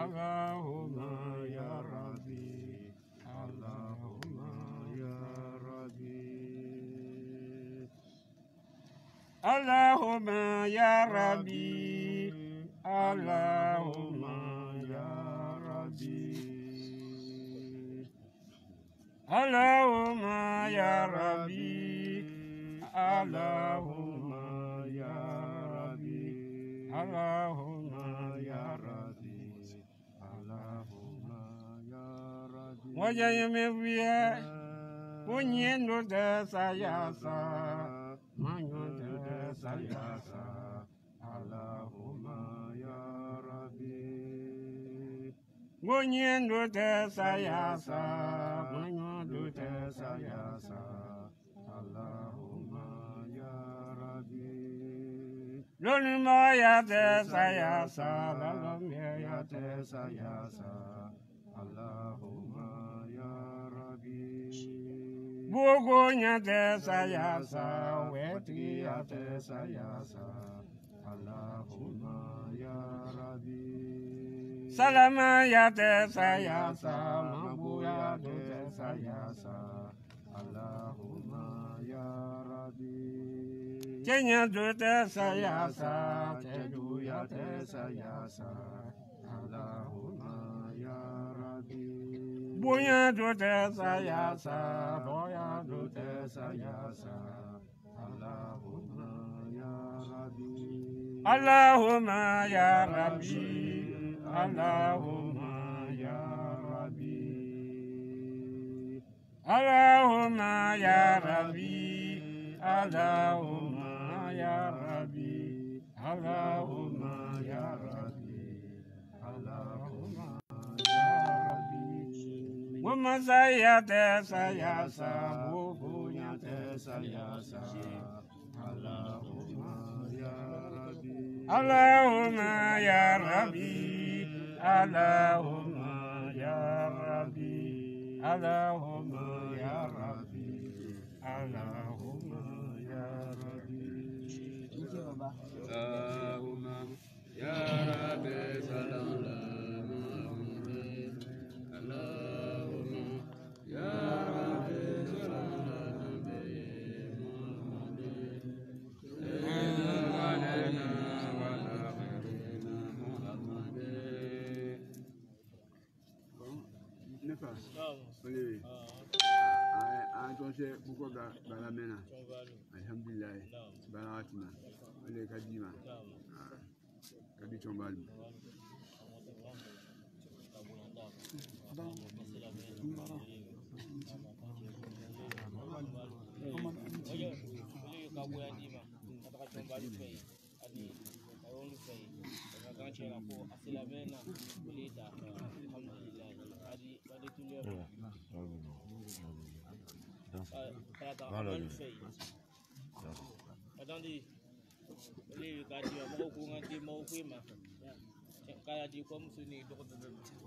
Allahumma ya Rabbi, Allahumma ya Rabbi, Allahumma ya Rabbi, Allahumma ya Rabbi, Allahumma ya Rabbi, Allahumma ya Rabbi, Allahumma ya Rabbi, Allahumma ya Rabbi. Wajayamevia, punyendo de sayasa, manyondo de sayasa, Allahumma ya Rabbi. Punyendo de sayasa, manyondo de sayasa, Allahumma ya Rabbi. Lolma ya de sayasa, lalomya ya de sayasa, Allahumma ya Rabbi. Bugunya de sayasa, weti ya de sayasa, Allahumma ya Rabbi. Salama ya de sayasa, mabu ya de sayasa, Allahumma ya Rabbi. Kenya do de sayasa, tedu ya de sayasa, Allahumma ya Rabbi. Bunya do de sayasa, boya do de sayasa, Allahumma ya Rabbi. Allahumma ya Rabbi, Allahumma ya Rabbi, Allahumma ya Rabbi, Allahumma ya Rabbi, Allahumma ya Rabbi, Allahumma ya Rabbi. Wamasaya te sayasa, bubunya te sayasa, Allahumma ya Rabbi, Allahumma ya Rabbi, Allahumma ya Rabbi, Allahumma ya Rabbi, Allahumma ya Rabbi. Allahumma ya Rabbi, salam ala Muhammad. Allahumma ya Rabbi, salam ala Nabi Muhammad. Entonces, pourquoi Balamena? Alhamdulillah, Balatina, le Kadima, Kadichombalu. Attendez, les gars, il y a beaucoup de mots qui m'ont fait. Quand il y a des comme ce n'est pas de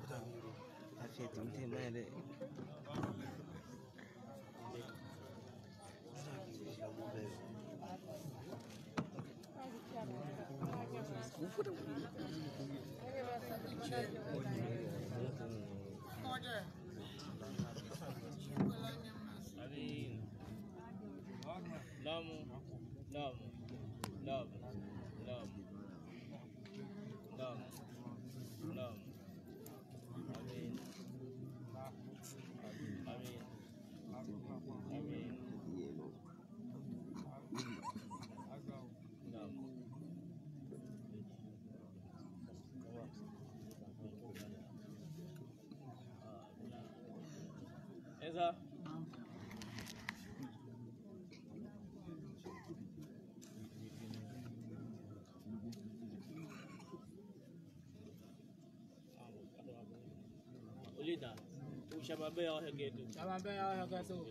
ça. Olida, ushababe ya hegetu. Shababe ya hegetu.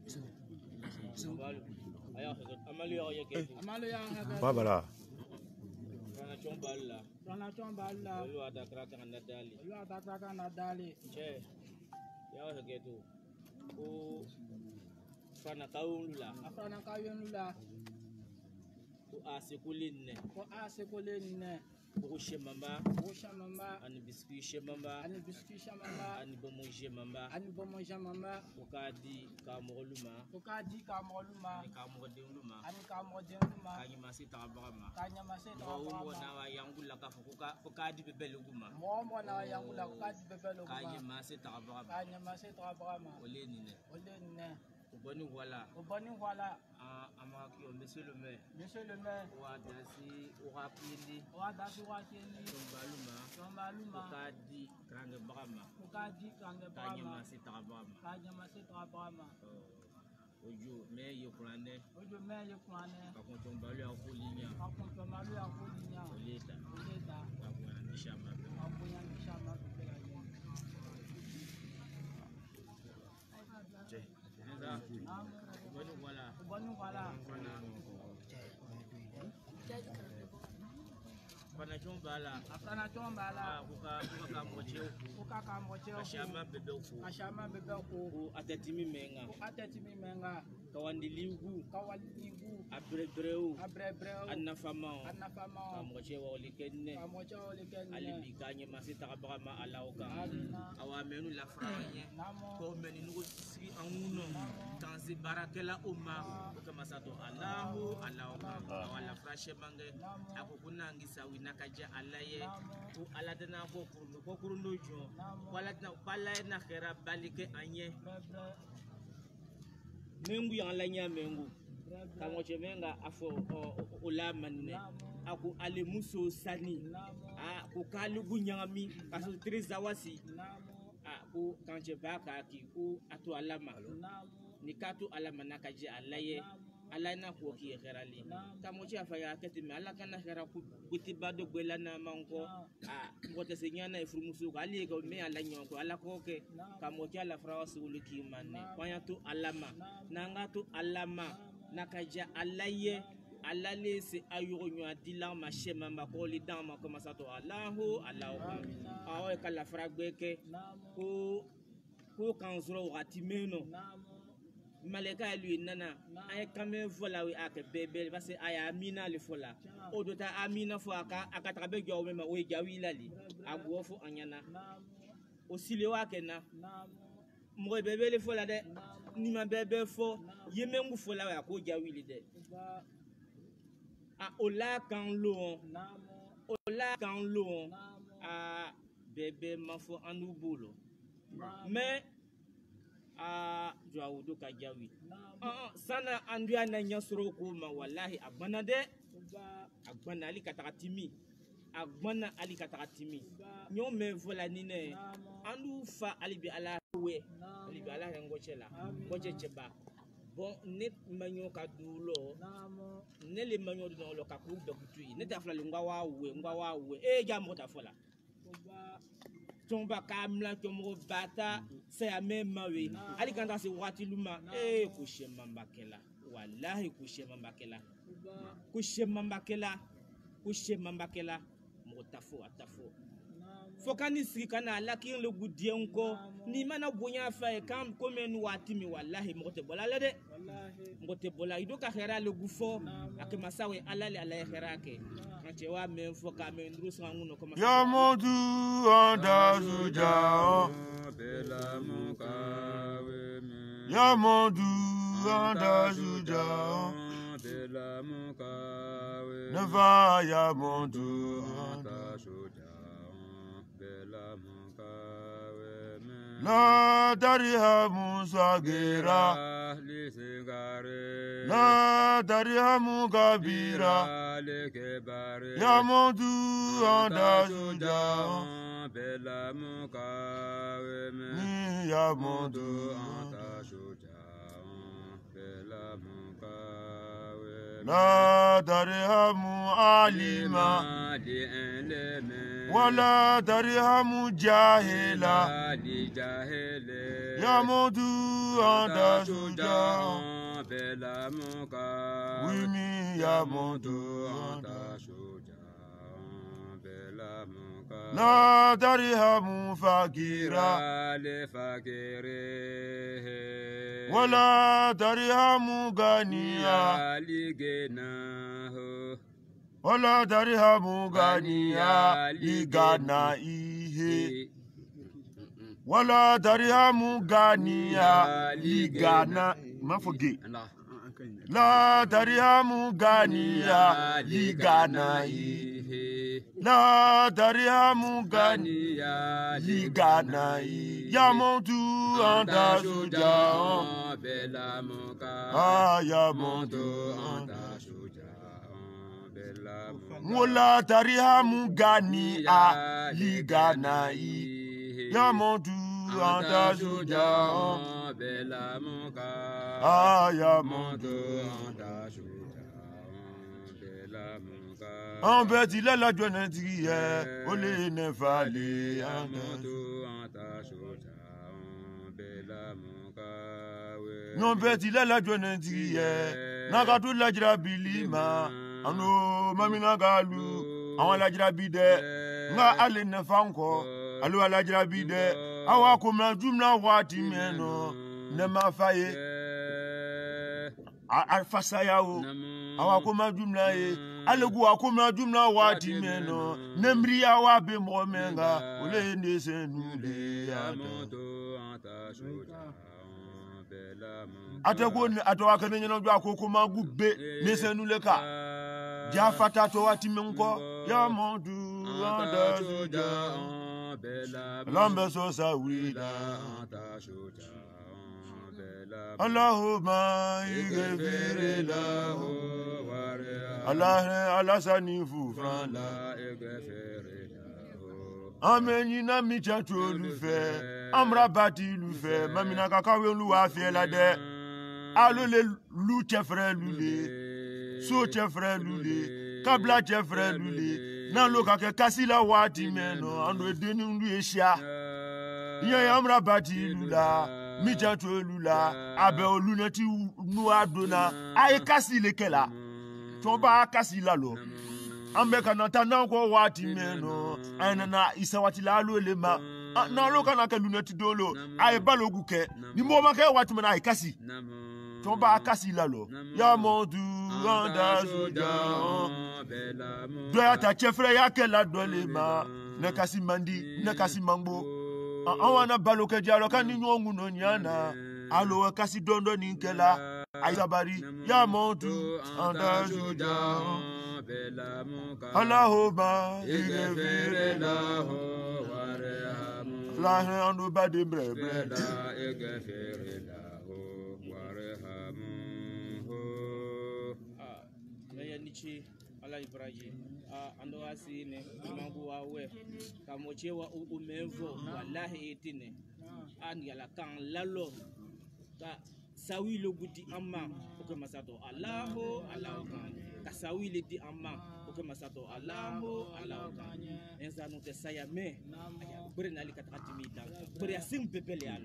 Aya hegetu. Amalu ya hegetu. Amalu ya hegetu. Babala. Rana chomballa. Rana chomballa. Lu ada keraka nadali. Lu ada keraka nadali. Che. Ya hegetu. Ku Fana kaun lula. Fana kaun lula. ko asekulinne ko shemamba ani biscuit shemamba ani bomo shemamba ko kadi ka mogoluma ani ka modenguluma kanya masita abama mo na wa yangula ka ko kadi bebeluguma kanya masita abama olenine Bonne voilà. Monsieur le maire. Ouadasi, Ouapili. Tombaluma. Okadi, Krange Brahma. Kanyama, c'est Brahma. Ojo, mais yo plané. Par contre, on va lui en folinia. Oleta. Voilà. Apana chombala. Kuka kambocheo. Ashama bebeko. Atetimi menga. Kawandiligu. Abrebreu. Anafamao. Kambocheo olikenne. Alibikanye masita kabama alauka. Awamenu la franye. Komeni nuko si anguno. Tanzi barakela umma. Kamasato Allahu alauka. Awala frashe mange. Akukuna ngisa winakaja alaye. Ku aladena ko kurunojo. Wala na khera balike anye. Mengu yang lainnya mengu. Kamu cemenga afo ulamanne. Aku alimuso sani. Aku kalugu nyami kaso trizawasi. Aku kanche baka ki ku atu alama. Nikatu alama nakaje alaye. Alaina ko ki kherali. Kamu che afaya ketime alakana khera ku kutibado gwelana manko. Ngote senyana ifrumusu ali ko me alanyo ko alakoke. Kamu che ala frawasu uliki manne. Kwanya tu alama. Nanga tu alama. Nakaja alaye. Alale se ayuronyo adila ma shema makoli dama kama sato Allahu awe kala fragbeke ko kanzuro watimeno maleka lui nana ay kame vola wi ake bebe base aya amina le fola odota amina fo aka trabe gyo mema we gawi lali agwo fo anyana osile wake na mo bebe le fola de ni ma bebe fo yemengu fola wa ko gawi le de Ola kan lo bébé mafo anu bolo mais jawudo ka jawi sana andu ana nyasoro ko ma wallahi abana de agbana ali katakatimi nyo me vola nine andu fa alibi ala ngochela ngochecheba bon net manyo kadulo ne le manyo do lo kaku do kutu ne ta fla ngwa wa we jambo ta fola tomba kamla tomo bata se a même mawe ali kanda se wati luma kushema mbakela wallahi kushema mbakela mo tafo fokani sikana lakin le gudien ko ni mana bonya fa kam komen watimi wallahi mo te bola lede mo te bola ido ka khera le gufo akema sawe alale ala khera ke anche wa men foka men ndrusa nguno ko ya modu anda suja bela mukawe ya modu anda suja bela mukawe nava ya modu anda suja La dariha musagira La dariha mugabira Ya modu anda suja Bela mukawe Ni ya modu anda suja Bela mukawe La dariha mualima Wala dariha mujahila Ya modu anda suja Bela muka Wimi ya modu anda suja Bela muka La dariha mufakira Wala dariha muganiya Ola dariha mugania ligana ihe. Wala dariha mugania ligana. Ma forget. La dariha mugania ligana ihe. La dariha mugania ligana ihe. Yamontu anda suja. Bella Moka. Ah yamontu anda suja. Mola tariha mugani a ligana i yamontu anta suja Bella Moka. Yamontu anta suja Bella Moka. En beti la joine tiye ole ne fale yamontu anta suja Bella Moka. Non beti la joine tiye nakatu la jira bilima ano mamina galu awon lajira bide nga ale ne fanko alu alajira bide awa ko ma jumla wati meno ne ma faye alfasa yawo awa ko ma jumla ye alegu ko ma jumla wati meno nemri awa be mo menga ole ne senule yamontu anta suja Atego ni atowa kene nyeno jwa ko ma gubbe ne senule ka ja fata to wati menko ya mondu anda suja lambe so sa wila Allahumma ighfir lahu Allah sani fufran la Ameni na mi chacho lufe amra bati lufe mamina kakawe luwa fe la de alo le lu chefre lule so chefre lule kabla chefre lule na lo ka ke kasila wati meno ando edeni ndu esia ye amra bati lula mi chacho lula abe oluneti nu adona ay kasile kela to ba kasila lo ambe kana tana ko wati meno na isawati la lo le ma na lo kana ke luneti dolo ay balogu ke ni mo ma ke wati mena ay kasi to ba kasi la lo ya mondu anda suja do ya ta chefre ya ke la do le ma ne kasi mandi ne kasi mangbo awana balo ke jalo kan ni nyongu no nyana alo kasi dondo ni kela ay sabari ya mondu anda suja Allahumma ighfir lahu warhamhu la anu badi bre ighfir lahu warhamhu ya nichi ala Ibrahim ando asine mangu wawe kamochewa umevo wallahi etine an yala kan lalo ka sawi lo gudi amma ko masato Allahu kasawi le di amma ko masato Allahu enza no te saya me bere nali katakati da bere sing bebele alo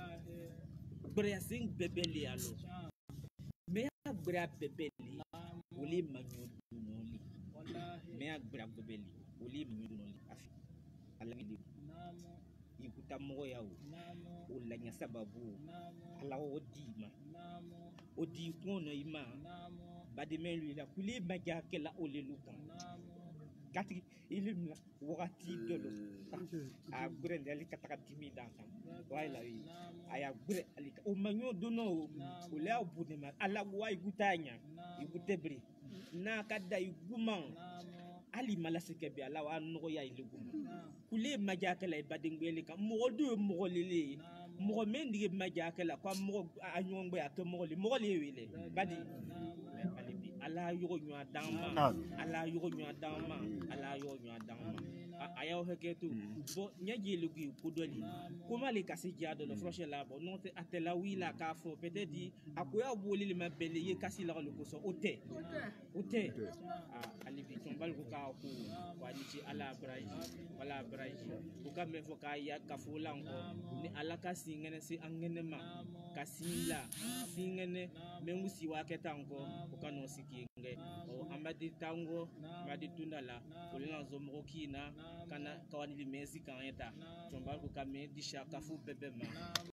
me bere bebele woli manyo noli me bere bebele woli manyo noli afi alami ikuta mo yawo ulanya sababu ala odima odi kono ima badi melu la kuli maga kala olelukan kati ilimna wakati dolo a gure ndali kataka timida kan wala wi aya gure alika o manyo dono o le obude ma ala wa igutanya igutebri na kada iguman ali malasike bi ala wa no ya iliguma kuli maga kala badi ngeli kan mo do mo lele mo mendi maga kala kwa mo anyongbe ato mo le wele badi ala yogo nywa dama ala yogo nywa dama ayaw heketu bo nyaji lugi kodoli kuma le kasi jado le froche la bo non te atela wila ka fo peut-être akoya boli le mabele ye kasi la le koso ote alibi tombal ko ka ko wani ci ala braji ko kambe fo ka ya ka fo lanko ni ala kasi ngene si angene ma kasila singene mengusi waketango ko kanu sikinge o amadi tango madi tundala ko lanzo mokina kana kawani limezi kan eta tombal ko kame disha kafu bebema